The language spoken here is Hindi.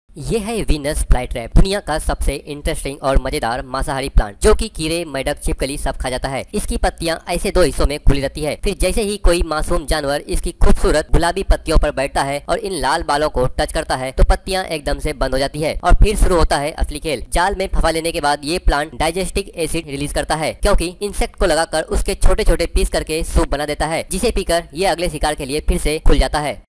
ये है वीनस फ्लाईट्रैप, दुनिया का सबसे इंटरेस्टिंग और मजेदार मांसाहारी प्लांट जो कि कीड़े, मेढक, छिपकली सब खा जाता है। इसकी पत्तियां ऐसे दो हिस्सों में खुली रहती है। फिर जैसे ही कोई मासूम जानवर इसकी खूबसूरत गुलाबी पत्तियों पर बैठता है और इन लाल बालों को टच करता है तो पत्तियां एकदम से बंद हो जाती है और फिर शुरू होता है असली खेल। जाल में फंसा लेने के बाद ये प्लांट डाइजेस्टिक एसिड रिलीज करता है, क्योंकि इंसेक्ट को लगाकर उसके छोटे छोटे पीस करके सूप बना देता है, जिसे पीकर ये अगले शिकार के लिए फिर से खुल जाता है।